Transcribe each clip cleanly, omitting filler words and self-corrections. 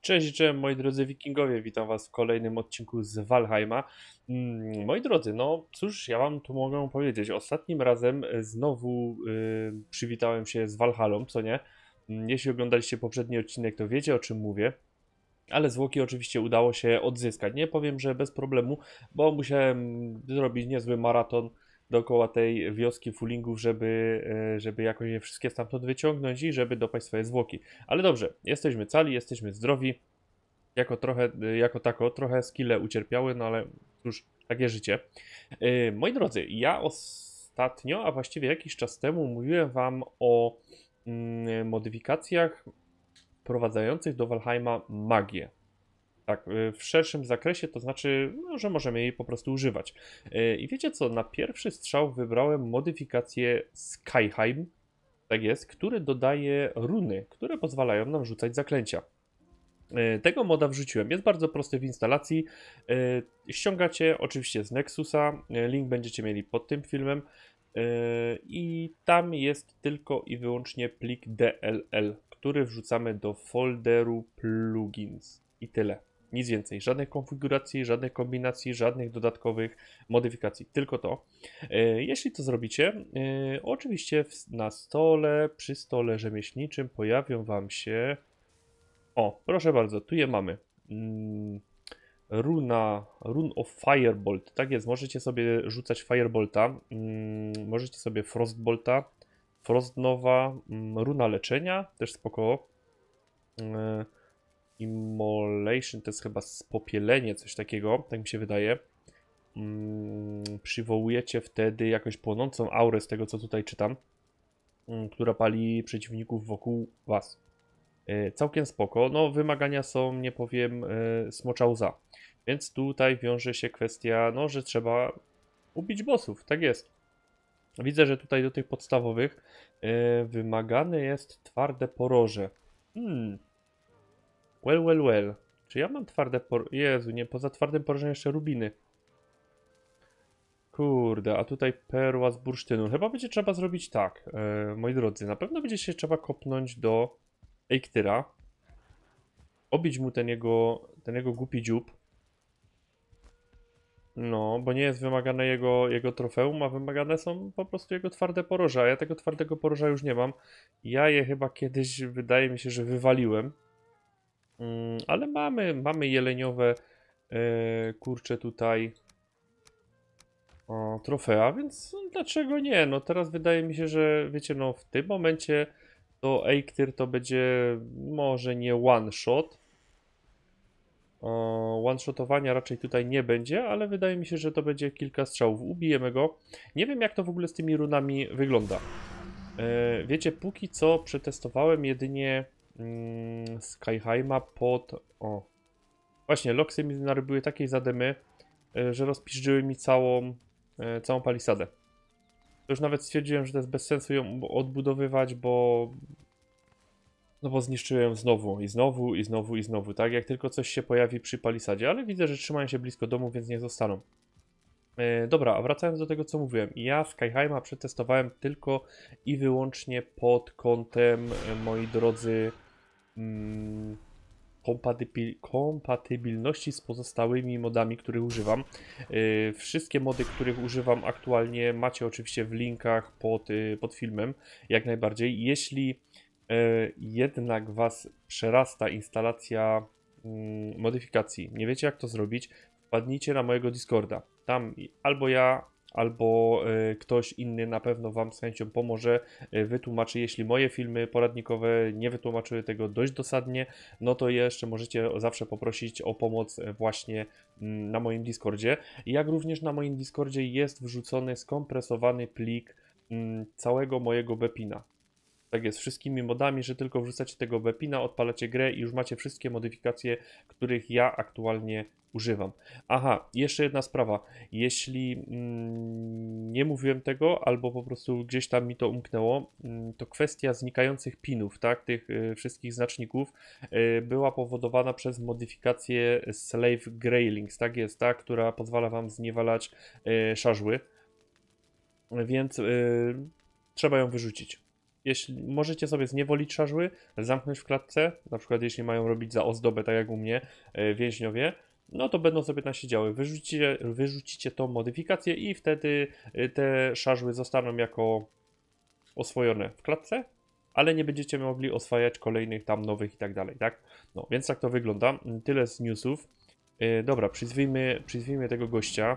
Cześć, cześć moi drodzy wikingowie, witam was w kolejnym odcinku z Valheima. Moi drodzy, no cóż, ja wam tu mogę powiedzieć, ostatnim razem znowu przywitałem się z Valhallą, co nie? Jeśli oglądaliście poprzedni odcinek, to wiecie, o czym mówię. Ale zwłoki oczywiście udało się odzyskać. Nie powiem, że bez problemu, bo musiałem zrobić niezły maraton dookoła tej wioski Fulingów, żeby jakoś je wszystkie stamtąd wyciągnąć i żeby dopaść swoje zwłoki. Ale dobrze, jesteśmy cali, jesteśmy zdrowi. Jako tako, trochę skille ucierpiały, no ale cóż, takie życie. Moi drodzy, ja ostatnio, a właściwie jakiś czas temu mówiłem wam o modyfikacjach wprowadzających do Valheima magię. Tak, w szerszym zakresie, to znaczy, no, że możemy jej po prostu używać. I wiecie co, na pierwszy strzał wybrałem modyfikację Skyheim, tak jest, który dodaje runy, które pozwalają nam rzucać zaklęcia. Tego moda wrzuciłem. Jest bardzo prosty w instalacji. Ściągacie oczywiście z Nexusa. Link będziecie mieli pod tym filmem. I tam jest tylko i wyłącznie plik DLL, który wrzucamy do folderu plugins. I tyle. Nic więcej. Żadnych konfiguracji, żadnych kombinacji, żadnych dodatkowych modyfikacji. Tylko to. Jeśli to zrobicie, oczywiście na stole, przy stole rzemieślniczym pojawią wam się... O, proszę bardzo, tu je mamy. Rune of Firebolt. Tak jest, możecie sobie rzucać Firebolta. Możecie sobie Frostbolta, Frostnowa, runa leczenia, też spoko. Immolation to jest chyba spopielenie, coś takiego, tak mi się wydaje. Przywołujecie wtedy jakąś płonącą aurę z tego, co tutaj czytam, która pali przeciwników wokół was. Całkiem spoko. No, wymagania są, nie powiem, smocza łza. Więc tutaj wiąże się kwestia, no, że trzeba ubić bossów. Tak jest. Widzę, że tutaj do tych podstawowych wymagane jest twarde poroże. Well. Czy ja mam twarde poroże? Jezu, nie, poza twardym porożem jeszcze rubiny. Kurde, a tutaj perła z bursztynu. Chyba będzie trzeba zrobić tak, moi drodzy. Na pewno będzie się trzeba kopnąć do Eiktyra. Obić mu ten jego głupi dziób. No, bo nie jest wymagane jego trofeum, a wymagane są po prostu jego twarde poroża. Ja tego twardego poroża już nie mam. Ja je chyba kiedyś, wydaje mi się, że wywaliłem. Ale mamy jeleniowe, kurczę tutaj, trofea, więc dlaczego nie? No teraz wydaje mi się, że wiecie, no w tym momencie to Eiktyr to będzie może nie one shot. One-shotowania raczej tutaj nie będzie, ale wydaje mi się, że to będzie kilka strzałów. Ubijemy go. Nie wiem, jak to w ogóle z tymi runami wygląda. Wiecie, póki co przetestowałem jedynie Skyheima pod... O, właśnie, loksy mi narobiły takiej zademy, że rozpiszczyły mi całą palisadę. To już nawet stwierdziłem, że to jest bez sensu ją odbudowywać, bo... No bo zniszczyłem znowu, tak? Jak tylko coś się pojawi przy palisadzie, ale widzę, że trzymają się blisko domu, więc nie zostaną. Dobra, a wracając do tego, co mówiłem. Ja Skyheima przetestowałem tylko i wyłącznie pod kątem, moi drodzy, kompatybilności z pozostałymi modami, których używam. Wszystkie mody, których używam aktualnie, macie oczywiście w linkach pod filmem, jak najbardziej. Jeśli jednak was przerasta instalacja modyfikacji, nie wiecie, jak to zrobić, wpadnijcie na mojego Discorda. Tam albo ja, albo ktoś inny na pewno wam z chęcią pomoże, wytłumaczy. Jeśli moje filmy poradnikowe nie wytłumaczyły tego dość dosadnie, no to jeszcze możecie zawsze poprosić o pomoc właśnie na moim Discordzie. Jak również na moim Discordzie jest wrzucony skompresowany plik całego mojego Bepina. Tak jest, wszystkimi modami, że tylko wrzucacie tego Bepina, odpalacie grę i już macie wszystkie modyfikacje, których ja aktualnie używam. Aha, jeszcze jedna sprawa. Jeśli nie mówiłem tego, albo po prostu gdzieś tam mi to umknęło, to kwestia znikających pinów, tak, tych wszystkich znaczników, była powodowana przez modyfikację Slave Graylings, tak jest, ta, która pozwala wam zniewalać szarżły, więc trzeba ją wyrzucić. jeśli możecie sobie zniewolić szarżły, zamknąć w klatce, na przykład jeśli mają robić za ozdobę, tak jak u mnie, więźniowie, no to będą sobie tam siedziały. Wyrzucicie tą modyfikację i wtedy te szarżły zostaną jako oswojone w klatce, ale nie będziecie mogli oswajać kolejnych tam nowych i tak dalej, tak? No, więc tak to wygląda. Tyle z newsów. Dobra, przyzwijmy tego gościa.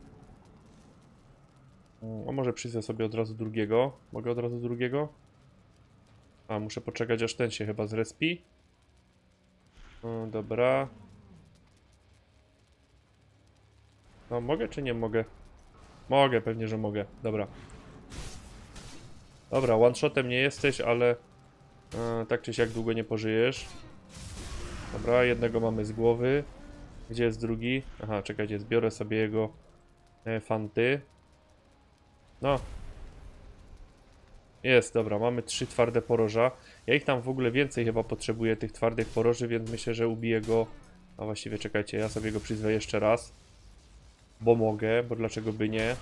A może przyzwę sobie od razu drugiego. Mogę od razu drugiego? A, muszę poczekać aż ten się chyba zrespi. Dobra. No, mogę czy nie mogę? Mogę, pewnie, że mogę. Dobra. Dobra, one-shotem nie jesteś, ale tak czy siak długo nie pożyjesz. Dobra, jednego mamy z głowy. Gdzie jest drugi? Aha, czekajcie, zbiorę sobie jego fanty. No. Jest, dobra, mamy 3 twarde poroża. Ja ich tam w ogóle więcej chyba potrzebuję, tych twardych poroży, więc myślę, że ubiję go. A właściwie czekajcie, ja sobie go przyzwę jeszcze raz. Bo mogę, bo dlaczego by nie?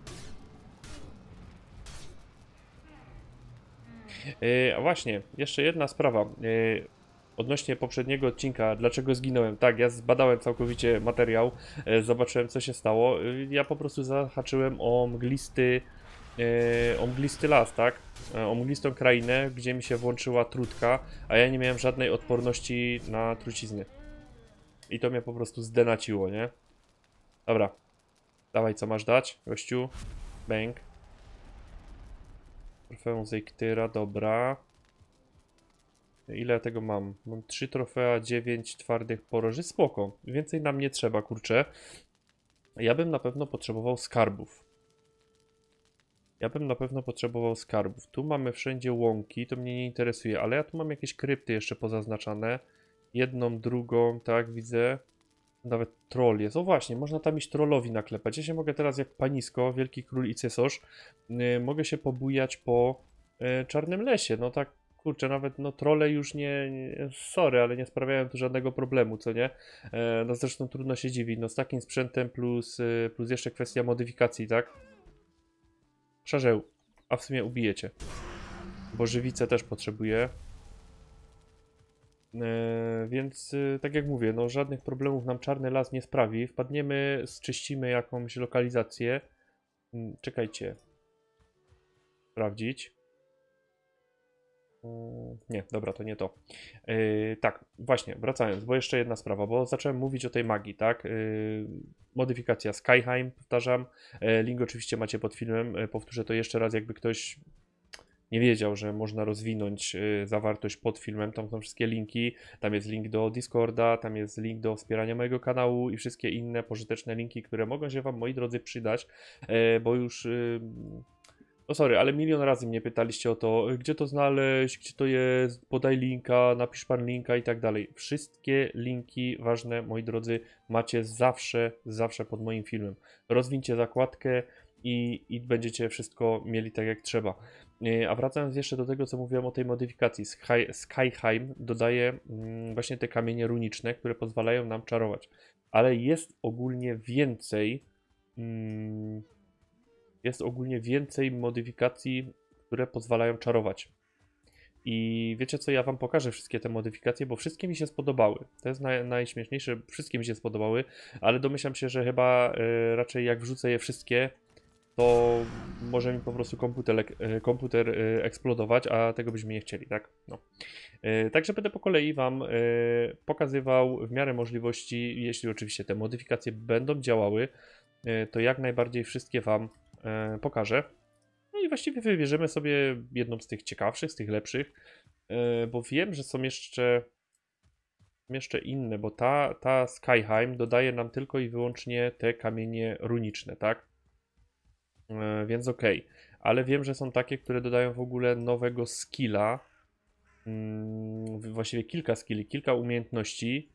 A właśnie, jeszcze jedna sprawa. Odnośnie poprzedniego odcinka, dlaczego zginąłem. Tak, ja zbadałem całkowicie materiał, zobaczyłem co się stało. Ja po prostu zahaczyłem o mglisty las, tak? O mglistą krainę, gdzie mi się włączyła trutka, a ja nie miałem żadnej odporności na trucizny. I to mnie po prostu zdenaciło, nie? Dobra. Dawaj, co masz dać, gościu? Bang. Trofeum Zeiktyra, dobra. Ile ja tego mam? Mam 3 trofea, 9 twardych poroży, spoko. Więcej nam nie trzeba, kurczę. Ja bym na pewno potrzebował skarbów. Tu mamy wszędzie łąki, to mnie nie interesuje, ale ja tu mam jakieś krypty jeszcze pozaznaczane. Jedną, drugą, tak, widzę. Nawet troll jest. O właśnie, można tam iść trollowi naklepać. Ja się mogę teraz jak panisko, wielki król i cesarz, mogę się pobujać po czarnym lesie. No tak, kurczę, nawet no trolle już sorry, ale nie sprawiają tu żadnego problemu, co nie? No zresztą trudno się dziwić. No z takim sprzętem plus jeszcze kwestia modyfikacji, tak? Szarzeł, a w sumie ubijecie. Bo żywicę też potrzebuję. Więc tak jak mówię, no żadnych problemów nam czarny las nie sprawi. Wpadniemy, zczyścimy jakąś lokalizację. Czekajcie. Sprawdzić. Nie, dobra, to nie to. Tak, właśnie, wracając, bo jeszcze jedna sprawa, bo zacząłem mówić o tej magii, tak? Modyfikacja Skyheim, powtarzam. Link oczywiście macie pod filmem. Powtórzę to jeszcze raz, jakby ktoś nie wiedział, że można rozwinąć zawartość pod filmem. Tam są wszystkie linki. Tam jest link do Discorda, tam jest link do wspierania mojego kanału i wszystkie inne pożyteczne linki, które mogą się Wam, moi drodzy, przydać, bo już. No sorry, ale milion razy mnie pytaliście o to, gdzie to znaleźć, gdzie to jest, podaj linka, napisz pan linka i tak dalej. Wszystkie linki ważne, moi drodzy, macie zawsze pod moim filmem. Rozwinьcie zakładkę i będziecie wszystko mieli tak jak trzeba. A wracając jeszcze do tego, co mówiłem o tej modyfikacji, Skyheim dodaje właśnie te kamienie runiczne, które pozwalają nam czarować. Ale jest ogólnie więcej... Jest ogólnie więcej modyfikacji, które pozwalają czarować. I wiecie co, ja wam pokażę wszystkie te modyfikacje, bo wszystkie mi się spodobały. To jest najśmieszniejsze, wszystkie mi się spodobały, ale domyślam się, że chyba raczej jak wrzucę je wszystkie, to może mi po prostu komputer eksplodować, a tego byśmy nie chcieli, tak? No. Także będę po kolei wam pokazywał w miarę możliwości, jeśli oczywiście te modyfikacje będą działały, to jak najbardziej wszystkie wam pokażę. No i właściwie wybierzemy sobie jedną z tych ciekawszych, z tych lepszych, bo wiem, że są jeszcze inne, bo ta Skyheim dodaje nam tylko i wyłącznie te kamienie runiczne, tak? Więc okej. Ale wiem, że są takie, które dodają w ogóle nowego skilla, właściwie kilka skilli, kilka umiejętności,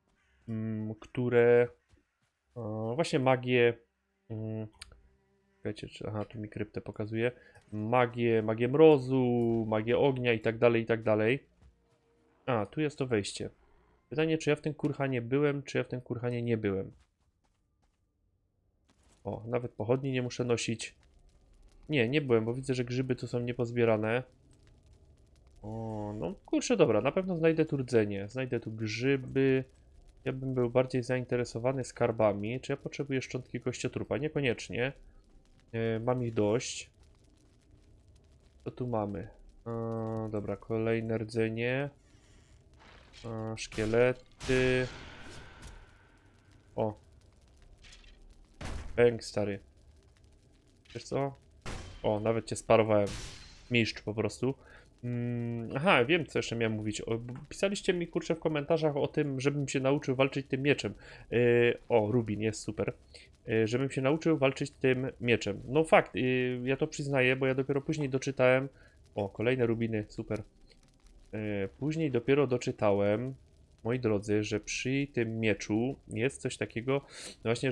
które właśnie magię. Wiecie, aha, tu mi kryptę pokazuje. Magię mrozu, magię ognia i tak dalej, i tak dalej. A, tu jest to wejście. Pytanie, czy ja w tym kurhanie byłem, czy ja w tym kurhanie nie byłem. O, nawet pochodni nie muszę nosić. Nie byłem, bo widzę, że grzyby tu są niepozbierane. O, no kurczę, dobra, na pewno znajdę tu rdzenie, znajdę tu grzyby. Ja bym był bardziej zainteresowany skarbami. Czy ja potrzebuję szczątki kościotrupa? Niekoniecznie. Mam ich dość. Co tu mamy? Dobra, kolejne rdzenie. Szkielety. O. Pęk, stary. Wiesz co? O, nawet cię sparowałem. Mistrz po prostu. Aha, wiem, co jeszcze miałem mówić. Pisaliście mi, kurczę, w komentarzach o tym, żebym się nauczył walczyć tym mieczem. O, Rubin, jest super. Żebym się nauczył walczyć tym mieczem. No fakt, ja to przyznaję, bo ja dopiero później doczytałem. O, kolejne Rubiny, super. Później dopiero doczytałem, moi drodzy, że przy tym mieczu jest coś takiego, no właśnie,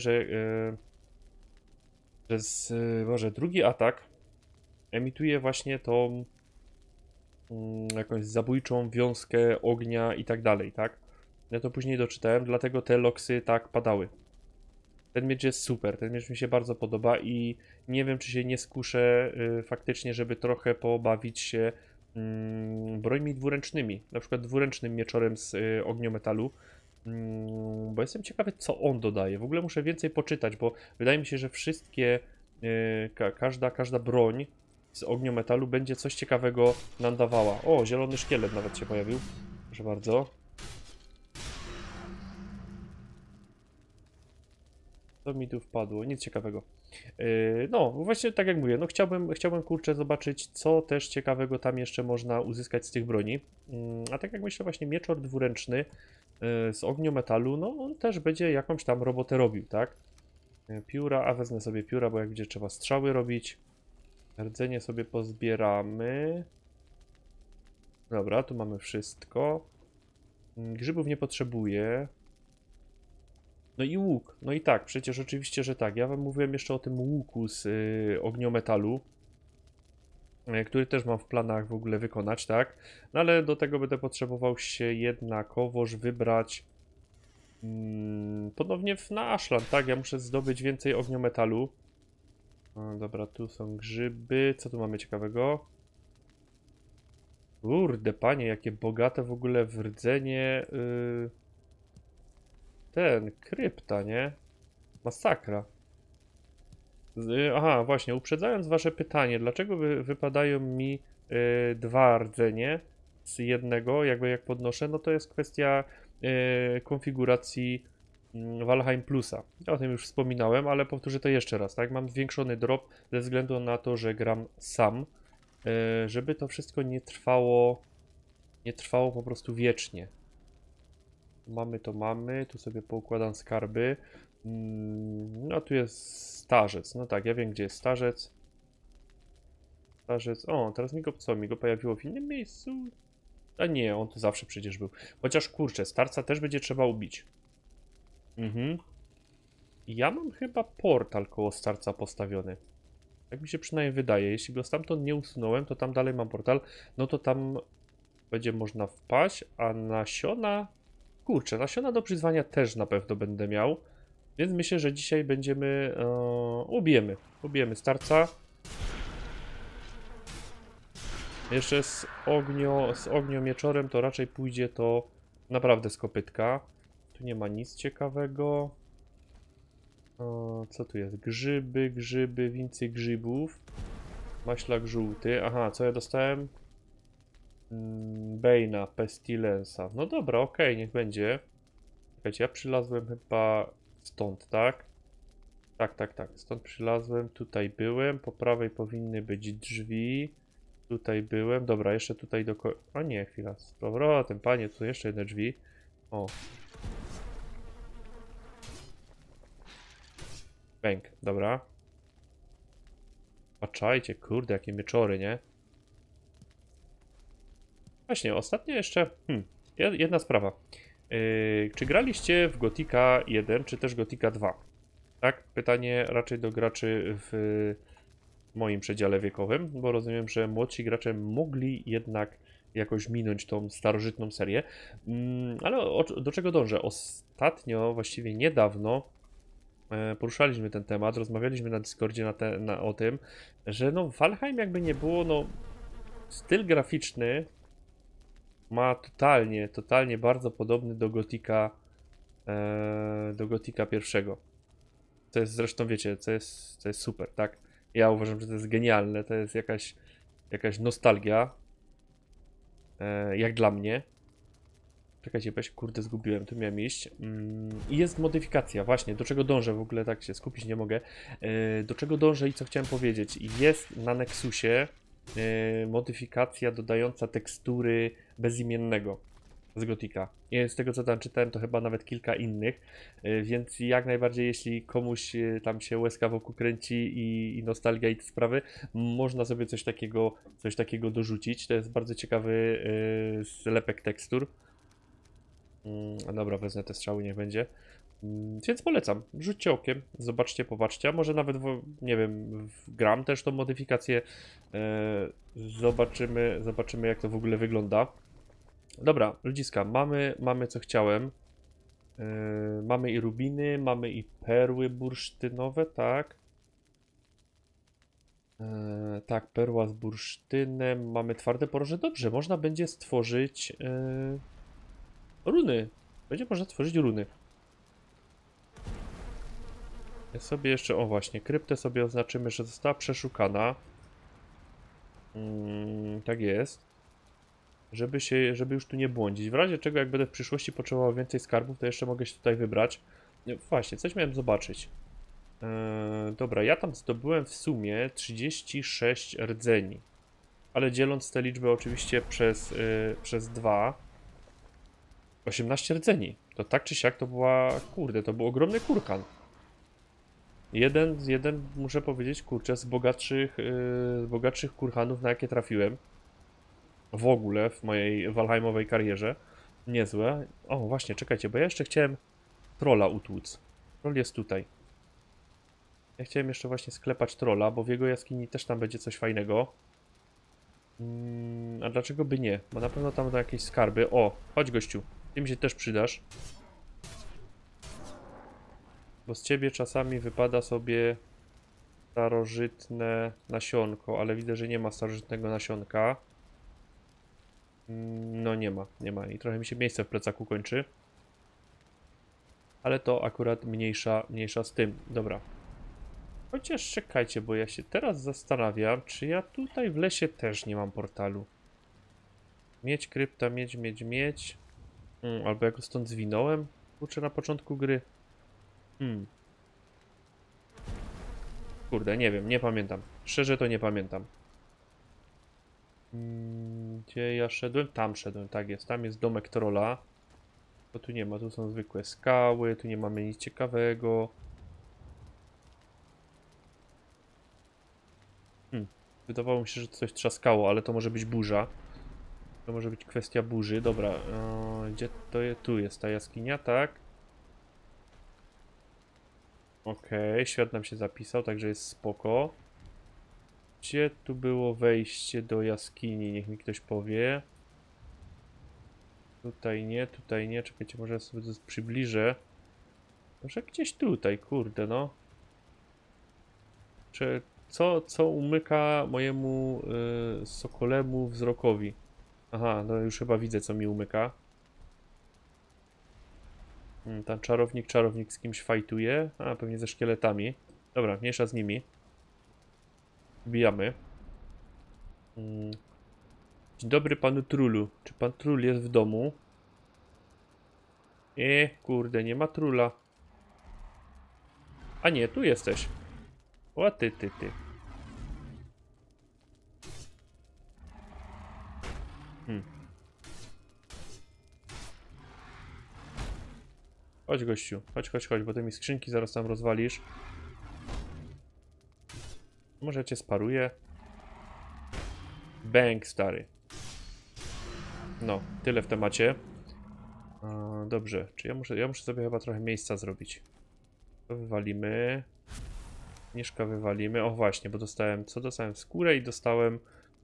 że drugi atak emituje właśnie tą jakąś zabójczą wiązkę ognia i tak dalej, tak? Ja to później doczytałem, dlatego te loksy tak padały. Ten miecz jest super, ten miecz mi się bardzo podoba i nie wiem, czy się nie skuszę faktycznie, żeby trochę pobawić się brońmi dwuręcznymi, na przykład dwuręcznym mieczorem z ogniometalu, bo jestem ciekawy, co on dodaje. W ogóle muszę więcej poczytać, bo wydaje mi się, że wszystkie, każda broń z ogniometalu będzie coś ciekawego nam dawała. O, zielony szkielet nawet się pojawił. Proszę bardzo. Co mi tu wpadło? Nic ciekawego. No, właśnie tak jak mówię, no chciałbym kurczę zobaczyć, co też ciekawego tam jeszcze można uzyskać z tych broni. A tak jak myślę, właśnie mieczor dwuręczny z ogniometalu, no on też będzie jakąś tam robotę robił, tak? Pióra, a wezmę sobie pióra, bo jak widzicie, trzeba strzały robić. Rdzenie sobie pozbieramy. Dobra, tu mamy wszystko. Grzybów nie potrzebuję. No i łuk. No i tak, przecież oczywiście, że tak. Ja wam mówiłem jeszcze o tym łuku z ogniometalu, który też mam w planach w ogóle wykonać, tak? No ale do tego będę potrzebował się jednakowoż wybrać ponownie na Ashland, tak? Ja muszę zdobyć więcej ogniometalu. Dobra, tu są grzyby. Co tu mamy ciekawego? Kurde, panie, jakie bogate w ogóle w rdzenie ten, krypta, nie? Masakra. Aha, właśnie, uprzedzając wasze pytanie, dlaczego wypadają mi dwa rdzenie z jednego, jakby jak podnoszę, no to jest kwestia konfiguracji Valheim Plusa. Ja o tym już wspominałem, ale powtórzę to jeszcze raz, tak? Mam zwiększony drop ze względu na to, że gram sam, żeby to wszystko nie trwało po prostu wiecznie. Mamy to mamy, tu sobie poukładam skarby. No tu jest starzec, no tak, ja wiem gdzie jest starzec. Starzec, o teraz mi go pojawiło w innym miejscu? A nie, on tu zawsze przecież był. Chociaż kurczę, starca też będzie trzeba ubić. Ja mam chyba portal koło starca postawiony. Tak mi się przynajmniej wydaje. Jeśli go stamtąd nie usunąłem, to tam dalej mam portal. No to tam będzie można wpaść, a nasiona... Kurczę, nasiona do przyzwania też na pewno będę miał. Więc myślę, że dzisiaj będziemy... ubijemy starca. Jeszcze z ogniomieczorem to raczej pójdzie to naprawdę z kopytka. Tu nie ma nic ciekawego. Co tu jest? Grzyby, więcej grzybów. Maślak żółty. Aha, co ja dostałem? Bane'a, Pestilensa. No dobra, okej, niech będzie. Czekajcie, ja przylazłem chyba stąd, tak? Tak. Stąd przylazłem, tutaj byłem. Po prawej powinny być drzwi. Tutaj byłem. Dobra, jeszcze tutaj do... A nie, chwila. Z powrotem, panie, tu jeszcze jedne drzwi. O. Bęk, dobra. Patrzajcie, kurde, jakie mieczory, nie? Właśnie, ostatnio jeszcze... jedna sprawa. Czy graliście w Gothica 1, czy też Gothica 2? Tak? Pytanie raczej do graczy w moim przedziale wiekowym, bo rozumiem, że młodsi gracze mogli jednak jakoś minąć tą starożytną serię. Ale do czego dążę? Ostatnio, właściwie niedawno, poruszaliśmy ten temat, rozmawialiśmy na Discordzie o tym, że no Valheim jakby nie było, no styl graficzny Ma totalnie bardzo podobny do Gotika pierwszego. To jest zresztą, wiecie, to jest super, tak? Ja uważam, że to jest genialne, to jest jakaś nostalgia, jak dla mnie. Czekajcie, bo ja się kurde zgubiłem, tu miałem iść. I jest modyfikacja, właśnie, do czego dążę, w ogóle tak się skupić nie mogę. Do czego dążę i co chciałem powiedzieć. Jest na Nexusie modyfikacja dodająca tekstury bezimiennego z Gotika. I z tego co tam czytałem, to chyba nawet kilka innych, więc jak najbardziej, jeśli komuś tam się łezka wokół kręci i nostalgia i te sprawy, można sobie coś takiego dorzucić. To jest bardzo ciekawy zlepek tekstur. A dobra, wezmę te strzały, niech będzie. Więc polecam, rzućcie okiem, zobaczcie, popatrzcie, a może nawet, nie wiem, gram też tą modyfikację, zobaczymy jak to w ogóle wygląda. Dobra, ludziska, mamy co chciałem. Mamy i rubiny, mamy i perły bursztynowe, tak. Tak, perła z bursztynem, mamy twarde poroże. Dobrze, można będzie stworzyć runy. Będzie można tworzyć runy. Ja sobie jeszcze, o właśnie, kryptę sobie oznaczymy, że została przeszukana. Tak jest. Żeby już tu nie błądzić. W razie czego, jak będę w przyszłości potrzebował więcej skarbów, to jeszcze mogę się tutaj wybrać. Właśnie, coś miałem zobaczyć. Dobra, ja tam zdobyłem w sumie 36 rdzeni. Ale dzieląc tę liczbę oczywiście przez 2, 18 rdzeni. To tak czy siak to była, kurde, to był ogromny kurhan. Jeden muszę powiedzieć, kurczę, z bogatszych kurhanów, na jakie trafiłem. W ogóle w mojej walheimowej karierze. Niezłe. O, właśnie, czekajcie, bo ja jeszcze chciałem trolla utłuc. Troll jest tutaj. Ja chciałem jeszcze właśnie sklepać trolla, bo w jego jaskini też tam będzie coś fajnego. A dlaczego by nie? Bo na pewno tam będą jakieś skarby. O, chodź gościu. Ty mi się też przydasz. Bo z ciebie czasami wypada sobie starożytne nasionko, ale widzę, że nie ma starożytnego nasionka. No nie ma. I trochę mi się miejsce w plecaku kończy. Ale to akurat mniejsza z tym. Dobra. Chociaż czekajcie, bo ja się teraz zastanawiam, czy ja tutaj w lesie też nie mam portalu. Miedź, krypta, miedź. Albo jak go stąd zwinąłem? Kurczę, na początku gry. Kurde, nie wiem, nie pamiętam. Szczerze to nie pamiętam. Gdzie ja szedłem? Tam szedłem, tak jest. Tam jest domek trolla. Bo tu nie ma, tu są zwykłe skały, tu nie mamy nic ciekawego. Wydawało mi się, że coś trzaskało, ale to może być burza. To może być kwestia burzy. Dobra, gdzie to jest? Tu jest ta jaskinia, tak? Okej, świat nam się zapisał, także jest spoko. Gdzie tu było wejście do jaskini? Niech mi ktoś powie. Tutaj nie. Czekajcie, może ja sobie to przybliżę. Może gdzieś tutaj, kurde, no. Czy co umyka mojemu sokolemu wzrokowi? Aha, no już chyba widzę, co mi umyka. Ten czarownik z kimś fajtuje. A, pewnie ze szkieletami. Dobra, mniejsza z nimi. Wbijamy. Dzień dobry panu Trullu. Czy pan Trull jest w domu? Kurde, nie ma Trulla. A nie, tu jesteś. O, ty. Chodź gościu, chodź, bo ty mi skrzynki zaraz tam rozwalisz. Może ja cię sparuję. Bang, stary. No, tyle w temacie. Dobrze, czy ja muszę sobie chyba trochę miejsca zrobić. To wywalimy. Mieszka wywalimy. O właśnie, bo dostałem, co dostałem? Skórę i dostałem...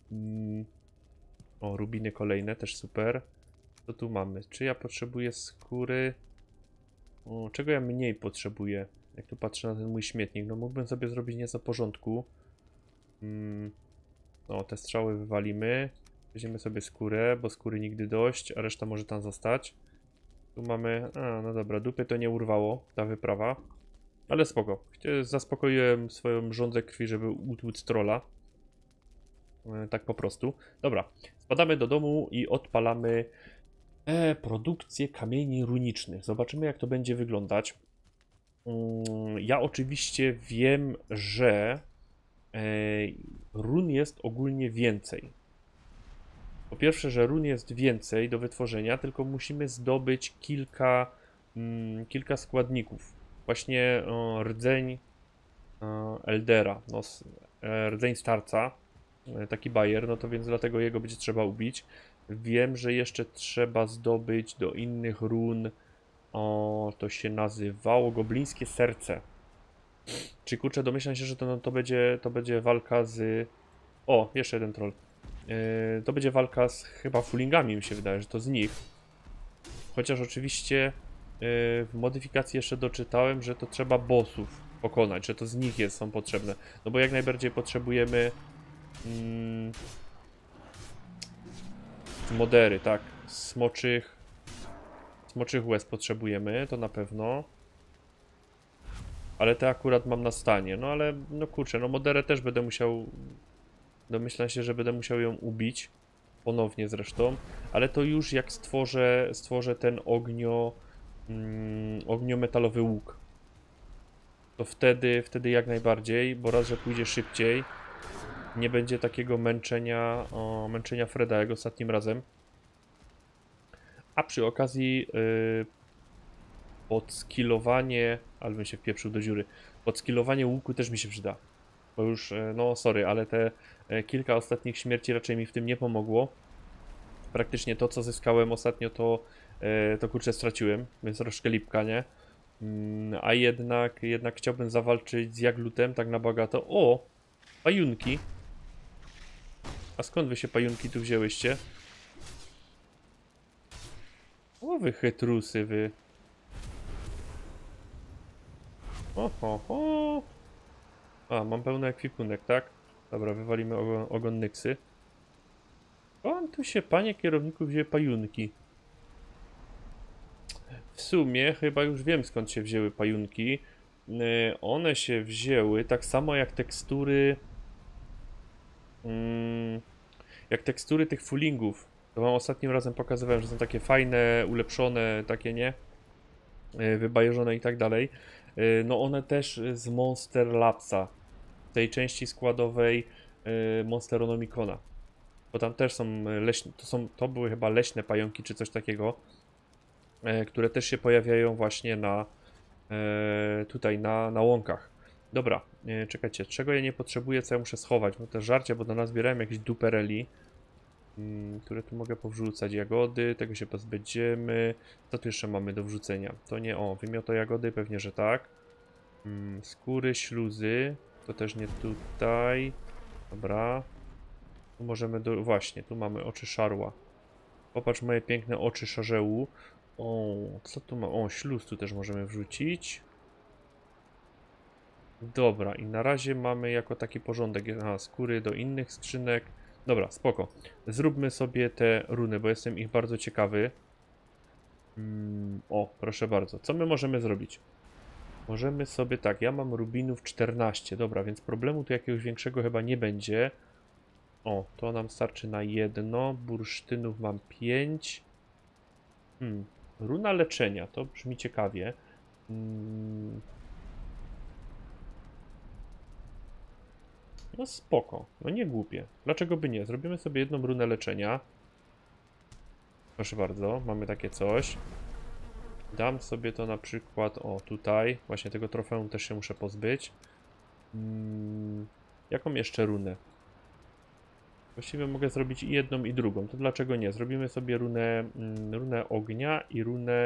o, rubiny kolejne, też super. Co tu mamy? Czy ja potrzebuję skóry? O, czego ja mniej potrzebuję? Jak tu patrzę na ten mój śmietnik, no mógłbym sobie zrobić nieco porządku. O, te strzały wywalimy. Weźmiemy sobie skórę, bo skóry nigdy dość, a reszta może tam zostać. Tu mamy... A, no dobra, dupy to nie urwało, ta wyprawa. Ale spoko. Zaspokoiłem swoją żądzę krwi, żeby utłuc trolla. Tak po prostu. Dobra, spadamy do domu i odpalamy produkcję kamieni runicznych. Zobaczymy, jak to będzie wyglądać. Ja oczywiście wiem, że run jest ogólnie więcej. Po pierwsze, że run jest więcej do wytworzenia, tylko musimy zdobyć kilka składników. Właśnie rdzeń Eldera, no, rdzeń starca, taki bajer, no to więc dlatego jego będzie trzeba ubić. Wiem, że jeszcze trzeba zdobyć do innych run, to się nazywało goblińskie serce. Czy kurczę, domyślam się, że to będzie walka z... O, jeszcze jeden troll. To będzie walka z chyba fulingami, mi się wydaje, że to z nich. Chociaż oczywiście w modyfikacji jeszcze doczytałem, że to trzeba bossów pokonać, że to z nich są potrzebne. No bo jak najbardziej potrzebujemy modery, tak? Smoczych łez potrzebujemy, to na pewno. Ale te akurat mam na stanie. No ale, no kurczę, no moderę też będę musiał... Domyślam się, że będę musiał ją ubić. Ponownie zresztą. Ale to już jak stworzę ten ogniometalowy łuk. To wtedy jak najbardziej, bo raz, że pójdzie szybciej. Nie będzie takiego męczenia Freda jak ostatnim razem. A przy okazji podskillowanie, ale bym się wpieprzył do dziury, podskillowanie łuku też mi się przyda. Bo już, no sorry, ale te kilka ostatnich śmierci raczej mi w tym nie pomogło. Praktycznie to, co zyskałem ostatnio, to kurczę straciłem, więc troszkę lipka, nie? A jednak chciałbym zawalczyć z Jaglutem, tak na bogato. O! Pajunki. A skąd wy się pajunki tu wzięłyście? O, wy chytrusy, wy. Oho. A, mam pełny ekwipunek, tak? Dobra, wywalimy ogon Nyksy. Skąd tu się, panie kierowniku, wzięły pajunki? W sumie chyba już wiem, skąd się wzięły pajunki. One się wzięły tak samo jak tekstury... jak tekstury tych fullingów. To wam ostatnim razem pokazywałem, że są takie fajne, ulepszone, takie nie? Wybajeżone i tak dalej. No one też z Monster Labsa, tej części składowej Monsteronomicona. Bo tam też są leśne, to były chyba leśne pająki czy coś takiego, które też się pojawiają właśnie tutaj na łąkach. Dobra, czekajcie, czego ja nie potrzebuję, co ja muszę schować, bo te żarcie, bo do nas zbierałem jakieś dupereli, które tu mogę powrzucać, jagody, tego się pozbędziemy. Co tu jeszcze mamy do wrzucenia? To nie, wymioto jagody, pewnie, że tak. Skóry, śluzy, to też nie tutaj. Dobra. Tu możemy właśnie, tu mamy oczy szarła. Popatrz moje piękne oczy szarzełu. O, co tu ma? O, śluz tu też możemy wrzucić. Dobra, i na razie mamy jako taki porządek. Aha, skóry do innych skrzynek. Dobra, spoko. Zróbmy sobie te runy, bo jestem ich bardzo ciekawy. O, proszę bardzo. Co my możemy zrobić? Możemy sobie tak, ja mam rubinów 14. Dobra, więc problemu tu jakiegoś większego chyba nie będzie. O, to nam starczy na jedno. Bursztynów mam 5. Runa leczenia, to brzmi ciekawie. No spoko, no nie głupie. Dlaczego by nie? Zrobimy sobie jedną runę leczenia. Proszę bardzo, mamy takie coś. Dam sobie to na przykład, o tutaj. Właśnie tego trofeum też się muszę pozbyć. Jaką jeszcze runę? Właściwie mogę zrobić i jedną i drugą, to dlaczego nie? Zrobimy sobie runę ognia i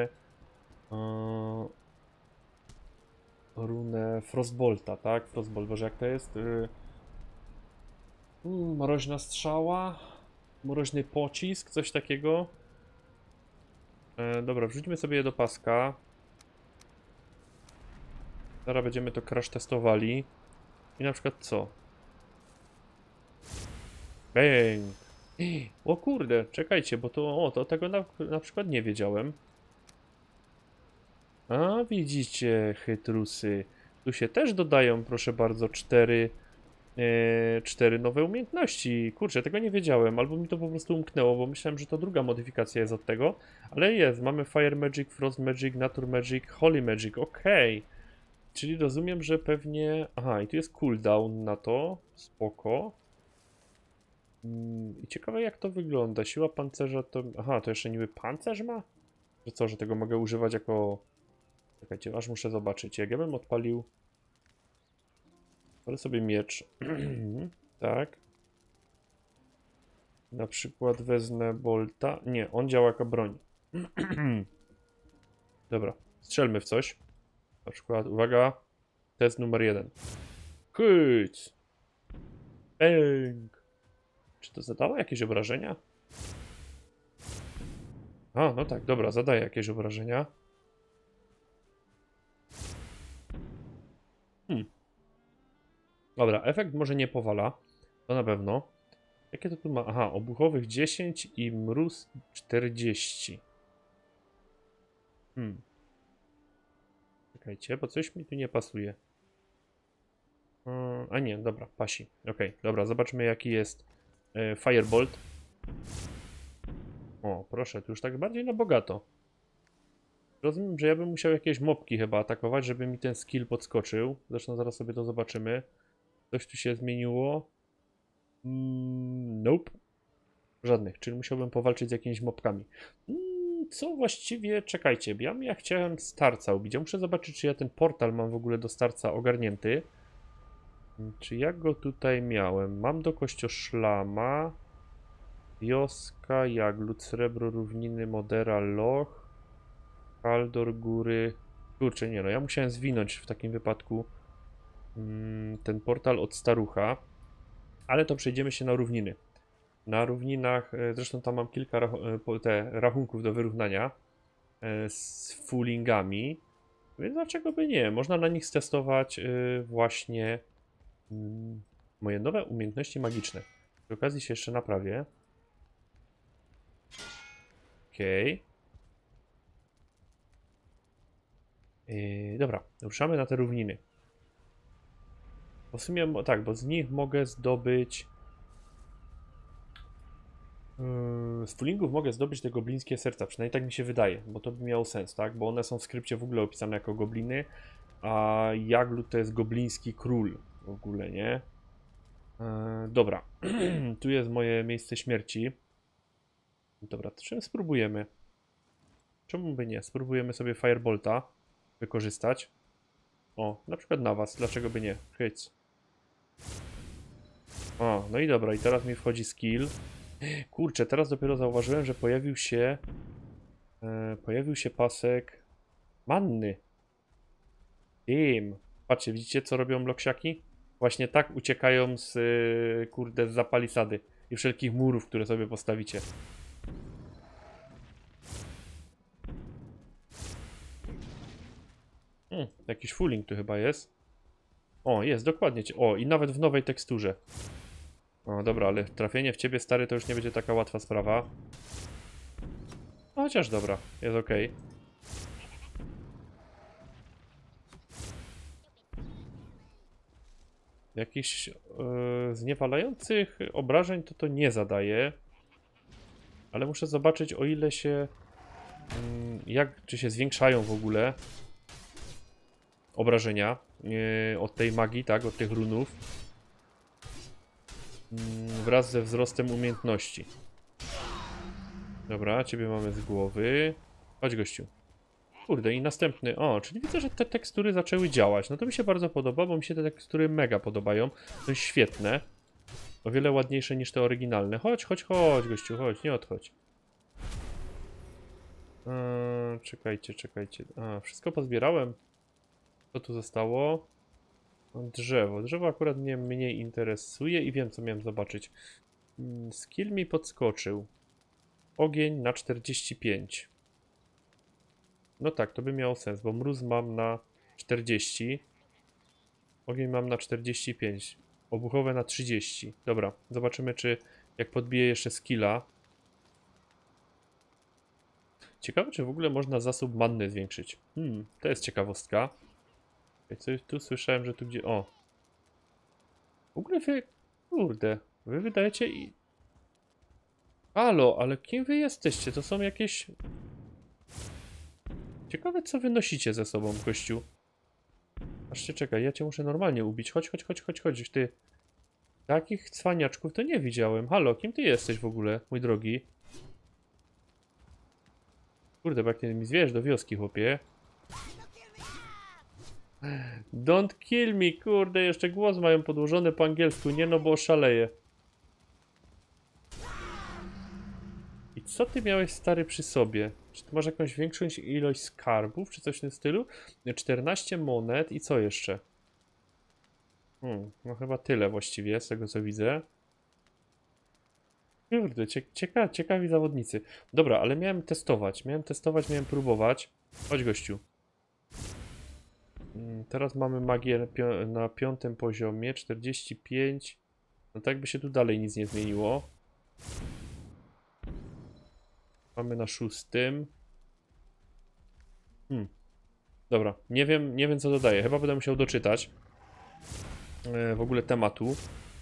runę Frostbolta, tak? Frostbolt, boże jak to jest? Mroźna strzała, mroźny pocisk, coś takiego. Dobra, wrzućmy sobie je do paska. Zaraz będziemy to crash testowali. I na przykład co? Bang! O kurde, czekajcie, bo to tego na przykład nie wiedziałem. A widzicie, chytrusy. Tu się też dodają, proszę bardzo, cztery nowe umiejętności. Kurczę, tego nie wiedziałem, albo mi to po prostu umknęło, bo myślałem, że to druga modyfikacja jest od tego. Ale jest, mamy Fire Magic, Frost Magic, Nature Magic, Holy Magic, okej. Czyli rozumiem, że pewnie... Aha, i tu jest cooldown na to, spoko. I ciekawe jak to wygląda. Siła pancerza to... Aha, to jeszcze niby pancerz ma? Że co, że tego mogę używać jako... Czekajcie, aż muszę zobaczyć. Jak ja bym odpalił... Ale sobie miecz. Tak. Na przykład wezmę bolta. Nie, on działa jako broń. Dobra, strzelmy w coś. Na przykład, uwaga, test numer 1. Hyc! Pęk! Czy to zadało jakieś obrażenia? A, no tak, dobra, zadaje jakieś obrażenia. Dobra, efekt może nie powala. To na pewno. Jakie to tu ma? Aha, obuchowych 10 i mróz 40. Czekajcie, bo coś mi tu nie pasuje. A nie, dobra, pasi. Okej, dobra, zobaczmy jaki jest Firebolt. O, proszę, tu już tak bardziej na bogato. Rozumiem, że ja bym musiał jakieś mopki chyba atakować, żeby mi ten skill podskoczył. Zresztą zaraz sobie to zobaczymy. Coś tu się zmieniło. Nope. Żadnych, czyli musiałbym powalczyć z jakimiś mopkami. Co właściwie... Czekajcie, ja chciałem starca ubić. Ja muszę zobaczyć, czy ja ten portal mam w ogóle do starca ogarnięty. Czy ja go tutaj miałem? Mam do kościoszlama. Wioska, Jaglut, Srebro, Równiny, Modera, Loch. Kaldor, Góry... Kurczę, nie no, ja musiałem zwinąć w takim wypadku ten portal od Starucha. Ale to przejdziemy się na równiny. Na równinach, zresztą tam mam kilka rachunków do wyrównania z fullingami, więc dlaczego by nie? Można na nich stestować właśnie moje nowe umiejętności magiczne. Przy okazji się jeszcze naprawię. Okej. Dobra, ruszamy na te równiny. Bo w sumie, tak, bo z nich mogę zdobyć... Z fullingów mogę zdobyć te goblińskie serca, przynajmniej tak mi się wydaje, bo to by miało sens, tak? Bo one są w skrypcie w ogóle opisane jako gobliny, a Jaglut to jest gobliński król w ogóle, nie? Dobra, tu jest moje miejsce śmierci. Dobra, to czym spróbujemy? Czemu by nie? Spróbujemy sobie Firebolta wykorzystać. O, na przykład na was, dlaczego by nie? Hyc. O, no i dobra, i teraz mi wchodzi skill. Kurczę, teraz dopiero zauważyłem, że pojawił się pasek manny. Patrzcie, widzicie co robią loksiaki? Właśnie tak uciekają z, kurde, z zapalisady i wszelkich murów, które sobie postawicie. Jakiś fulling tu chyba jest. O, jest, dokładnie. O, i nawet w nowej teksturze. O, dobra, ale trafienie w ciebie, stary, to już nie będzie taka łatwa sprawa. Chociaż dobra, jest ok. Jakichś zniewalających obrażeń to nie zadaje. Ale muszę zobaczyć, o ile się... czy się zwiększają w ogóle obrażenia od tej magii, tak, od tych runów. Wraz ze wzrostem umiejętności. Dobra, ciebie mamy z głowy. Chodź, gościu. Kurde, i następny. O, czyli widzę, że te tekstury zaczęły działać. No to mi się bardzo podoba, bo mi się te tekstury mega podobają. To jest świetne. O wiele ładniejsze niż te oryginalne. Chodź, chodź, chodź, gościu, chodź, nie odchodź. Czekajcie, czekajcie. Wszystko pozbierałem. Co tu zostało? Drzewo. Drzewo akurat mnie mniej interesuje i wiem, co miałem zobaczyć. Skill mi podskoczył. Ogień na 45. No tak, to by miało sens, bo mróz mam na 40. Ogień mam na 45. Obuchowe na 30. Dobra, zobaczymy, czy Jak podbiję jeszcze skilla. Ciekawe, czy w ogóle można zasób manny zwiększyć. To jest ciekawostka. Coś tu słyszałem, że tu gdzie... O! W ogóle wy... Kurde. Wy wydajecie i... Halo, ale kim wy jesteście? To są jakieś... Ciekawe, co wy nosicie ze sobą, gościu. Patrzcie, czekaj, ja cię muszę normalnie ubić. Chodź, chodź, chodź, chodź, chodź. Ty... Takich cwaniaczków to nie widziałem. Halo, kim ty jesteś w ogóle, mój drogi? Kurde, bo jak ty mi zwierz do wioski, chłopie. Don't kill me, kurde, jeszcze głos mają podłożony po angielsku. Nie no, bo oszaleję. I co ty miałeś, stary, przy sobie? Czy ty masz jakąś większą ilość skarbów, czy coś w tym stylu? 14 monet i co jeszcze? No chyba tyle właściwie, z tego co widzę. Kurde, ciekawi zawodnicy. Dobra, ale miałem testować, miałem próbować. Chodź, gościu. Teraz mamy magię na 5. poziomie, 45. No tak by się tu dalej nic nie zmieniło. Mamy na 6. Dobra, nie wiem co dodaję. Chyba będę musiał doczytać w ogóle tematu.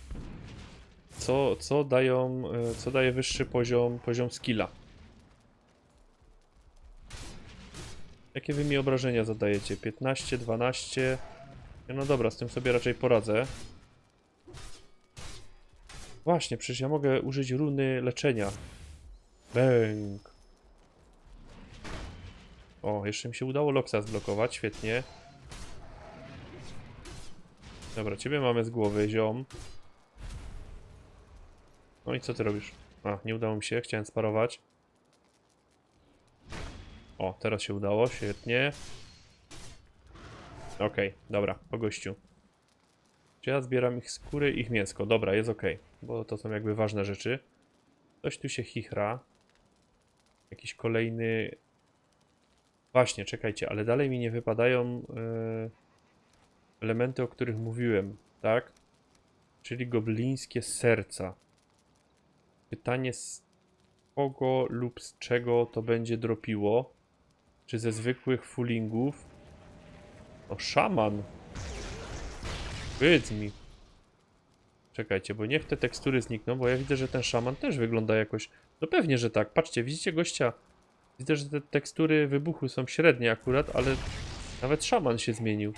Co daje wyższy poziom skilla. Jakie wy mi obrażenia zadajecie? 15, 12. No dobra, z tym sobie raczej poradzę. Właśnie, przecież ja mogę użyć runy leczenia. Bęk. O, jeszcze mi się udało Loksa zblokować, świetnie. Dobra, ciebie mamy z głowy, ziom. No i co ty robisz? A, nie udało mi się, chciałem sparować. O, teraz się udało, świetnie. Okej, dobra, po gościu. Czy ja zbieram ich skóry, ich mięsko? Dobra, jest okej, bo to są jakby ważne rzeczy. Coś tu się chichra. Jakiś kolejny... Właśnie, czekajcie, ale dalej mi nie wypadają elementy, o których mówiłem, tak? Czyli goblińskie serca. Pytanie, z kogo lub z czego to będzie dropiło? Czy ze zwykłych fullingów? O, szaman! Powiedz mi. Czekajcie, bo niech te tekstury znikną, bo ja widzę, że ten szaman też wygląda jakoś... No pewnie, że tak. Patrzcie, widzicie gościa? Widzę, że te tekstury wybuchu są średnie akurat, ale nawet szaman się zmienił.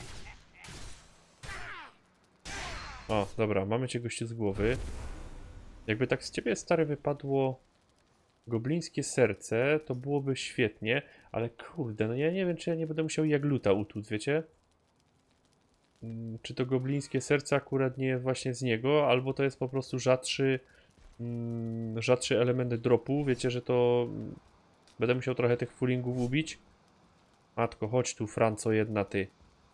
O, dobra, mamy cię, gościu, z głowy. Jakby tak z ciebie, stary, wypadło goblińskie serce, to byłoby świetnie, ale kurde, no ja nie wiem, czy ja nie będę musiał Jagluta utłuc, wiecie? Czy to goblińskie serce akurat nie jest właśnie z niego, albo to jest po prostu rzadszy element dropu, wiecie, że to będę musiał trochę tych fullingów ubić. Matko, chodź tu, Franco, jedna ty.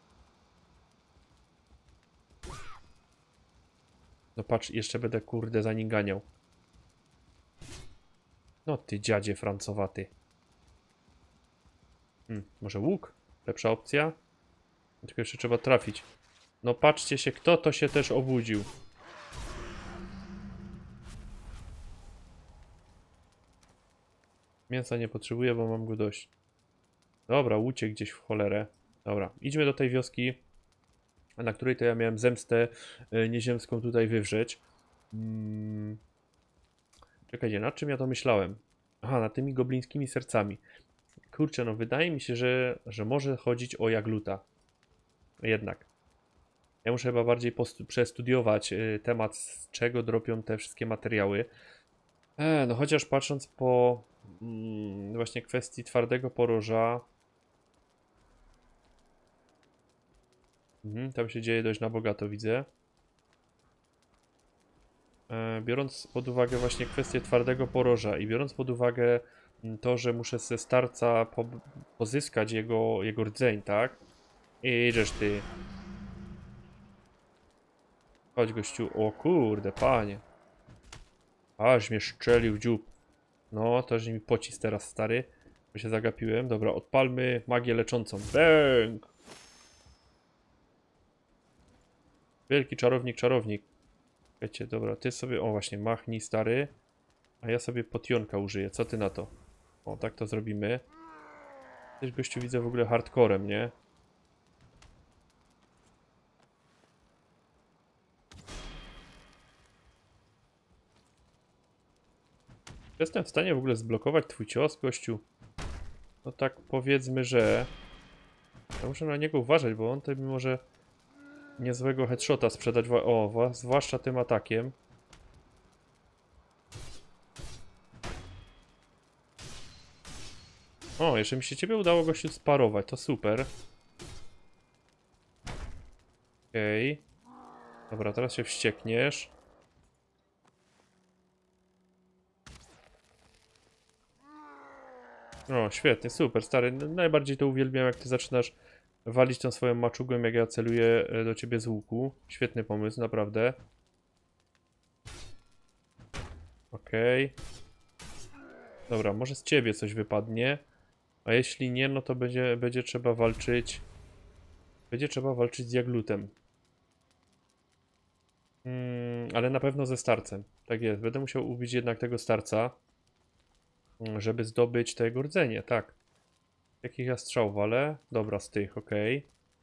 No patrz, jeszcze będę, kurde, za nim ganiał. No ty dziadzie francowaty. Może łuk? Lepsza opcja? Tylko jeszcze trzeba trafić. No patrzcie się, kto to się też obudził. Mięsa nie potrzebuję, bo mam go dość. Dobra, uciekł gdzieś w cholerę. Dobra, idźmy do tej wioski, na której to ja miałem zemstę nieziemską tutaj wywrzeć. Czekajcie, nad czym ja to myślałem? Aha, nad tymi goblińskimi sercami. Kurczę, no wydaje mi się, że może chodzić o Jagluta. Jednak. Ja muszę chyba bardziej przestudiować temat, z czego dropią te wszystkie materiały. No chociaż patrząc po właśnie kwestii twardego poroża. Tam się dzieje dość na bogato, widzę. Biorąc pod uwagę właśnie kwestię twardego poroża i biorąc pod uwagę to, że muszę ze starca pozyskać jego rdzeń, tak? Idziesz ty. Chodź, gościu. O kurde, panie. Aż mnie szczelił w dziób. No, to że mi pocisk teraz, stary. Bo się zagapiłem. Dobra, odpalmy magię leczącą. Bęk! Wielki czarownik, czarownik. Wiecie, dobra, ty sobie, o właśnie, machnij stary, a ja sobie potionka użyję, co ty na to? O, tak to zrobimy. Też gościu widzę w ogóle hardcorem, nie? Jestem w stanie w ogóle zblokować twój cios, gościu. No tak powiedzmy, że... Ja muszę na niego uważać, bo on tutaj mi może niezłego headshota sprzedać. O, zwłaszcza tym atakiem. O, jeszcze mi się ciebie udało gościu sparować, to super. Okej. Dobra, teraz się wściekniesz. O, świetnie, super, stary. Najbardziej to uwielbiam, jak ty zaczynasz walić tą swoją maczugą, jak ja celuję do ciebie z łuku. Świetny pomysł, naprawdę. Okej. Dobra, może z ciebie coś wypadnie. A jeśli nie, no to będzie trzeba walczyć. Będzie trzeba walczyć z Jaglutem. Ale na pewno ze starcem. Tak jest, będę musiał ubić jednak tego starca, żeby zdobyć to jego rdzenie, tak. Jakich ja strzał walę? Dobra, z tych, okej.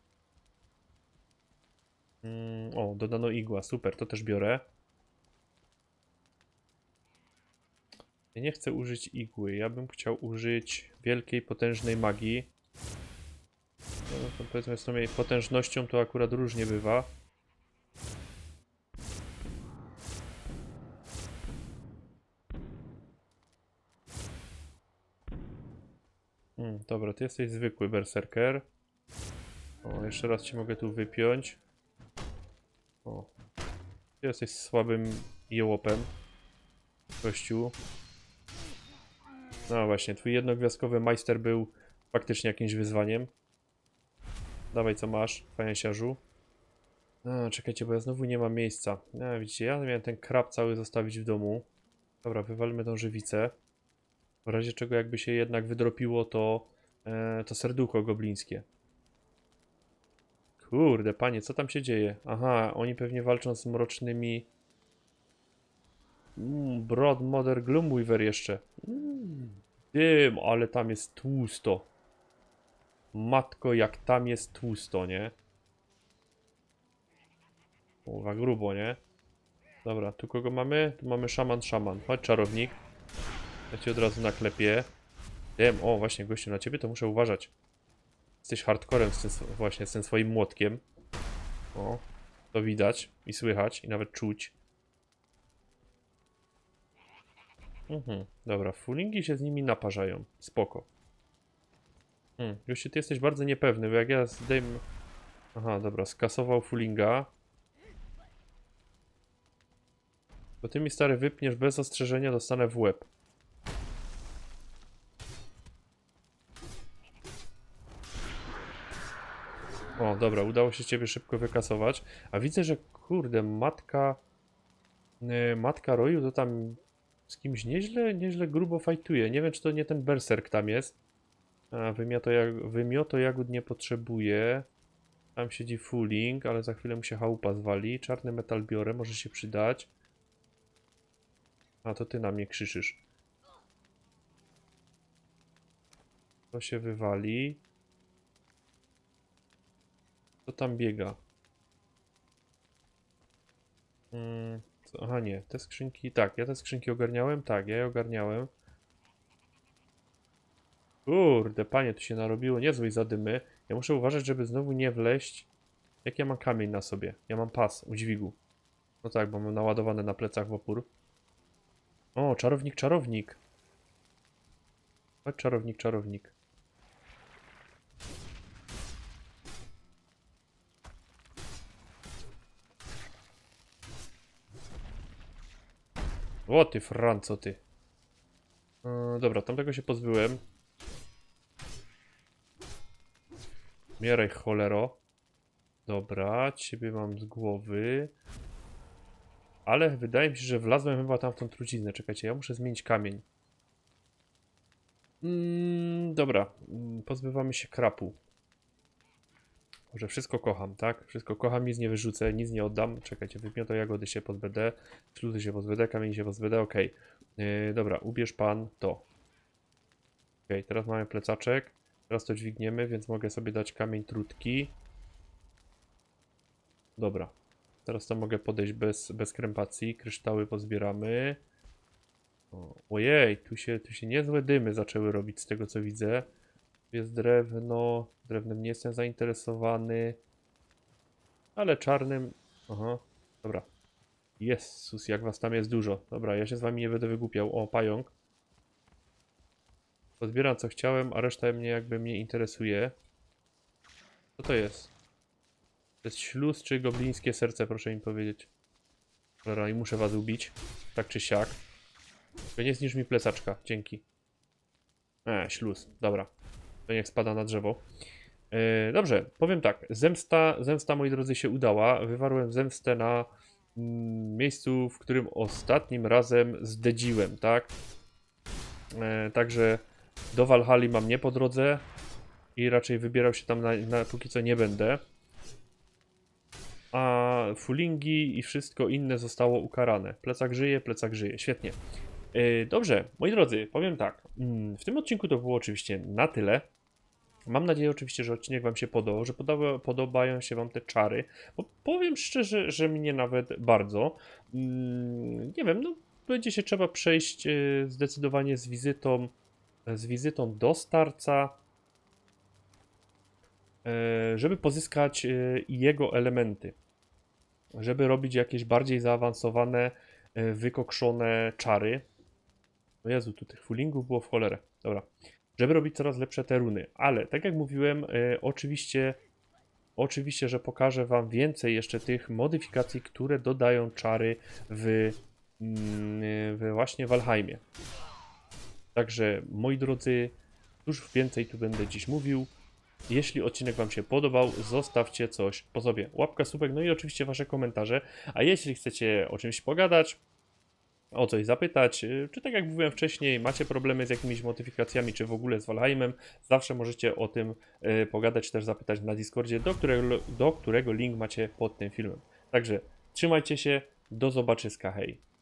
O, dodano igła, super, to też biorę. Ja nie chcę użyć igły, ja bym chciał użyć wielkiej, potężnej magii. No to powiedzmy z tą jej potężnością to akurat różnie bywa. Dobra, ty jesteś zwykły berserker. O, jeszcze raz cię mogę tu wypiąć. O, ty jesteś słabym jełopem. Gościu. No właśnie, twój jednogwiazdkowy majster był faktycznie jakimś wyzwaniem. Dawaj, co masz, fajniasiarzu. No, czekajcie, bo ja znowu nie mam miejsca. No, widzicie, ja miałem ten krab cały zostawić w domu. Dobra, wywalmy tą żywicę. W razie czego jakby się jednak wydropiło, to serducho goblińskie. Kurde, panie, co tam się dzieje? Aha, oni pewnie walczą z mrocznymi... Broad Mother Gloomweaver jeszcze. Dym, ale tam jest tłusto. Matko, jak tam jest tłusto, nie? Uwa, grubo, nie? Dobra, tu kogo mamy? Tu mamy szaman. Chodź, czarownik. Ja cię od razu naklepię. Wiem, o właśnie, gościu, na ciebie to muszę uważać. Jesteś hardcorem właśnie z tym swoim młotkiem. O, to widać i słychać i nawet czuć. Dobra, fulingi się z nimi naparzają. Spoko. Gościu, ty jesteś bardzo niepewny, bo jak ja zdejmę... Aha, dobra, skasował fulinga. Bo ty mi, stary, wypniesz bez ostrzeżenia, dostanę w łeb. O, dobra, udało się ciebie szybko wykasować. A widzę, że kurde, matka Roju to tam z kimś nieźle grubo fajtuje. Nie wiem, czy to nie ten berserk tam jest. A, wymioto jagód nie potrzebuje. Tam siedzi Fuling, ale za chwilę mu się chałupa zwali. Czarny metal biorę, może się przydać. A, to ty na mnie krzyczysz. To się wywali. Co tam biega? Aha, nie. Te skrzynki... Tak, ja te skrzynki ogarniałem? Tak, ja je ogarniałem. Kurde, panie, tu się narobiło niezłej zadymy. Ja muszę uważać, żeby znowu nie wleść. Jak ja mam kamień na sobie? Ja mam pas u dźwigu. No tak, bo mam naładowane na plecach w opór. O, czarownik. Chodź, czarownik. O ty, Franco, ty. Dobra, tamtego się pozbyłem. Mieraj, cholero. Dobra, ciebie mam z głowy. Ale wydaje mi się, że wlazłem chyba tam w tą truciznę. Czekajcie, ja muszę zmienić kamień. Dobra, pozbywamy się krapu. Może wszystko kocham, tak? Wszystko kocham, nic nie wyrzucę, nic nie oddam. Czekajcie, wypioto jagody się pozbędę, śluzy się pozbędę, kamień się pozbędę, okej. Dobra, ubierz pan to. Okej, teraz mamy plecaczek. Teraz to dźwigniemy, więc mogę sobie dać kamień trutki. Dobra. Teraz to mogę podejść bez krępacji. Kryształy pozbieramy. Ojej, tu się niezłe dymy zaczęły robić z tego co widzę. Tu jest drewno. Drewnem nie jestem zainteresowany. Ale czarnym... Aha, dobra. Jezus, jak was tam jest dużo. Dobra, ja się z wami nie będę wygłupiał. O, pająk. Pozbieram co chciałem, a reszta mnie jakby mnie interesuje. Co to jest? To jest śluz czy goblińskie serce, proszę mi powiedzieć. Dobra, i muszę was ubić. Tak czy siak. To nie zniszcz mi plecaczka, dzięki. Śluz, dobra. To niech spada na drzewo. Dobrze, powiem tak. Zemsta, moi drodzy, się udała. Wywarłem zemstę na miejscu, w którym ostatnim razem zdedziłem, tak? Także do Walhali mam nie po drodze i raczej wybierał się tam póki co nie będę. A fulingi i wszystko inne zostało ukarane. Plecak żyje, świetnie. Dobrze, moi drodzy, powiem tak. W tym odcinku to było oczywiście na tyle. Mam nadzieję oczywiście, że odcinek wam się podobał, że podobają się wam te czary, bo powiem szczerze, że mnie nawet bardzo. Nie wiem, no będzie się trzeba przejść zdecydowanie z wizytą do starca, żeby pozyskać jego elementy, żeby robić jakieś bardziej zaawansowane, wykokszone czary. O Jezu, tu tych fullingów było w cholerę. Dobra. Żeby robić coraz lepsze te runy. Ale tak jak mówiłem, oczywiście, że pokażę wam więcej jeszcze tych modyfikacji, które dodają czary w właśnie Valheimie. Także moi drodzy, już więcej tu będę dziś mówił. Jeśli odcinek wam się podobał, zostawcie coś po sobie. Łapka, słupek, no i oczywiście wasze komentarze. A jeśli chcecie o czymś pogadać, o coś zapytać, czy tak jak mówiłem wcześniej, macie problemy z jakimiś modyfikacjami, czy w ogóle z Valheimem, zawsze możecie o tym pogadać, też zapytać na Discordzie, do którego link macie pod tym filmem. Także trzymajcie się, do zobaczyska, hej.